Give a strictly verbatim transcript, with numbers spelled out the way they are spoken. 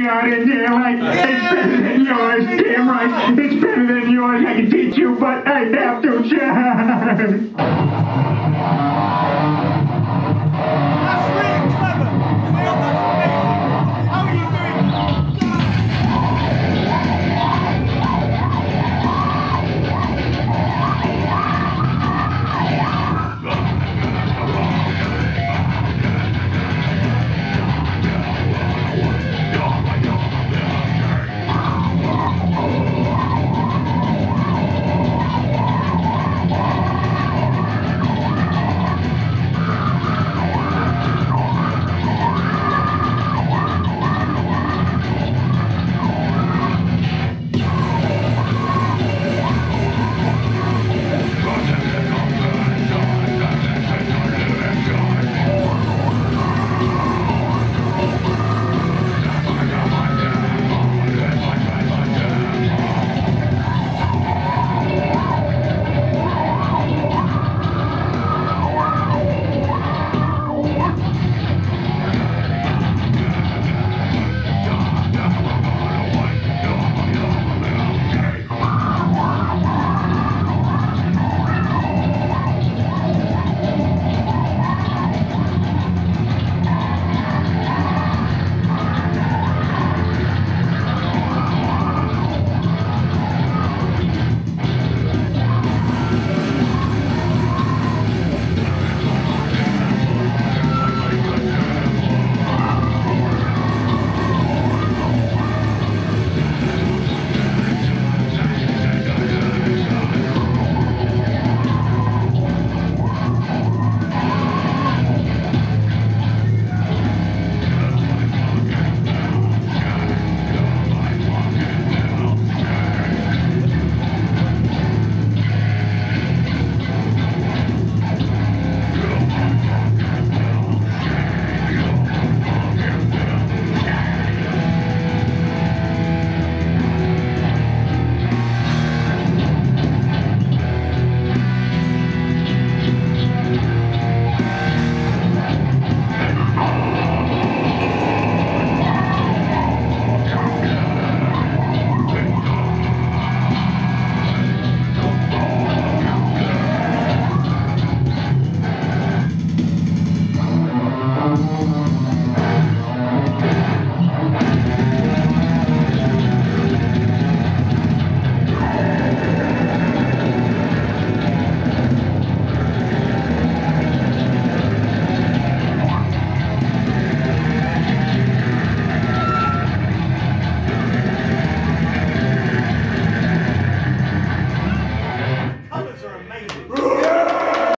out in there like it's better than yours. Damn right, it's better than yours. I can teach you, but I'd have to try. That's really clever. Neil, that's amazing. How are you doing? Colours are amazing.